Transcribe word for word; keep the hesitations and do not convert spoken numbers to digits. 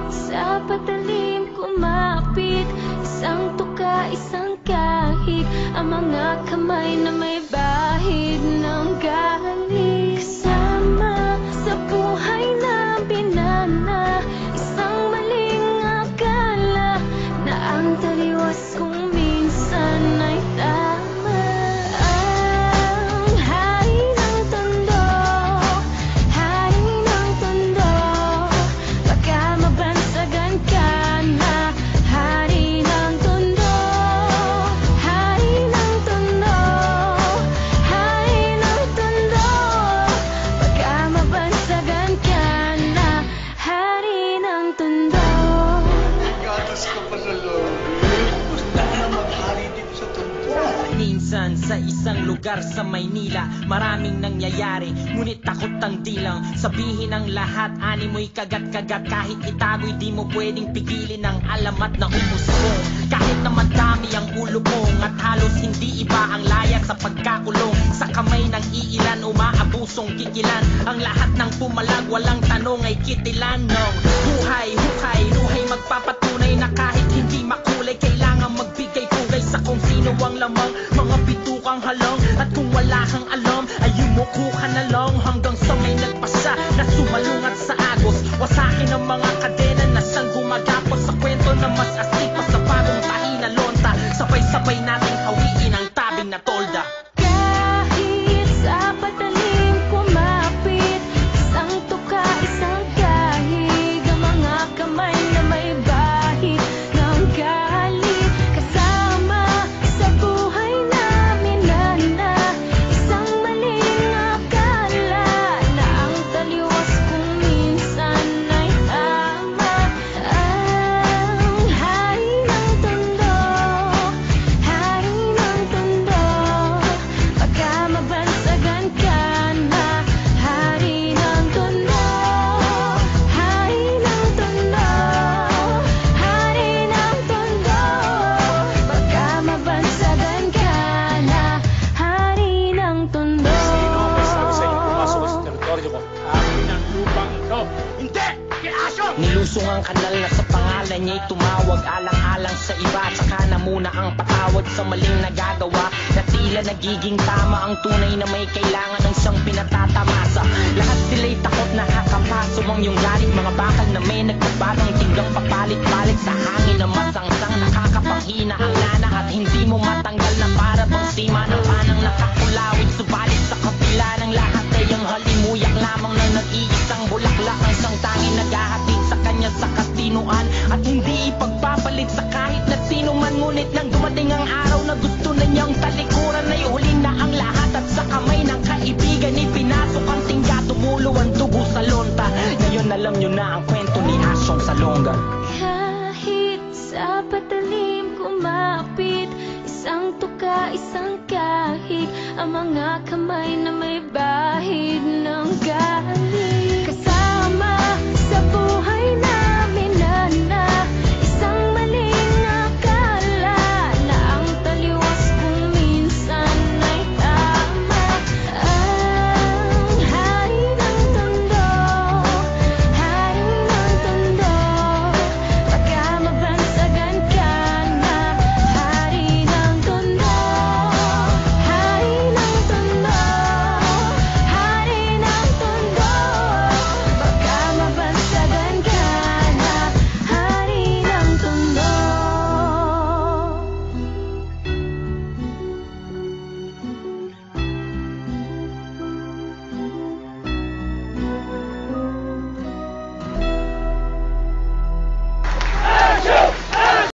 sa patalim kumapit, isang tuka, isang kahig, ang mga kamay na may bahid ng galit. Kasama sa buhay na binana, isang maling akala na ang taliwas kung minsan ay tama. Ang hari ng tondo, hari ng tondo, baka mabansagan ka na. Hari ng tondo, hari ng tondo, hari ng tondo, baka mabansagan ka na. Hari ng tondo. Gatas ka pa sa loob. Gusto na maghari dito sa tondo. Minsan sa isang lugar sa Maynila, maraming nangyayari, ngunit takot ang dilang sabihin ang lahat. Ani mo'y kagat-kagat, kahit itago'y di mo pwedeng pigilin ang alamat na umusbong. Kahit naman dami ang ulo mong at halos hindi iba ang layag sa pagkakulong. Sa kamay ng iilan umaabusong kikilan, ang lahat ng pumalag walang tanong ay kitilan ng buhay, hukay, luhay magpapatunay na kahit hindi makulay, kailangan magbigay pugay sa kung sino ang lamang, mga bitukang halang. At kung wala kang alam ay yumuko ka na lang hanggang sa may nagpasa na sumalungat sa agos. Wasakin ang mga kadena na siyang gumagapos sa kwento na mas astig pa sa bagong tahi na lonta. Sabay-sabay nating hawiin ang tabing na tolda. Kahit sa patalim kumapit, isang tuka, isang kahig, ang mga kamay na may bahid ng galit. Kasama sa buhay namin na isang maling akala na ang taliwas kung minsan ay tama. Ang hari ng tondo, hari ng tondo, baka mabansagan ka na. Hari ng tondo, hari ng tondo, hari ng tondo, baka mabansagan ka na. Hari ng tondo. Sino ang may sabi sa'yo pumasok ka sa teritoryo ko? Akin ang lupang ito. Hindi! Kiasyo! Nilusong ang kanal na sa pangalan niya'y tumawag, alang-alang sa iba, saka na muna ang patawad sa maling nagagawa, na tila nagiging tama ang tunay na may kailangan ng siyang pinatatamasa. Lahat sila'y takot na kakapaso ang iyong galit, mga bakal na may nagbabagang tinggang papalit-palit sa hangin na masangsang, nakakapanghina ang lana at hindi mo matanggal na para bang sima ng panang nakakulawit. Subalit sa kapila ng lahat ay ang halimuyak lamang na nag-iisang bulaklak, ang isang tanging naghahatid sa kanya sa katinuan at hindi ipagpapalit sa kahit na sino man. Ngunit nang dumating ang araw na gusto na niyang talikuran, ay huli na ang lahat at sa kamay ng kaibigan ipinasok ang tingga, tumulo ang dugo sa lonta. Ngayon alam niyo na ang kwento ni Asyong Salonga. Kahit sa patalim kumapit, isang tuka, isang kahig, ang mga kamay na may bahid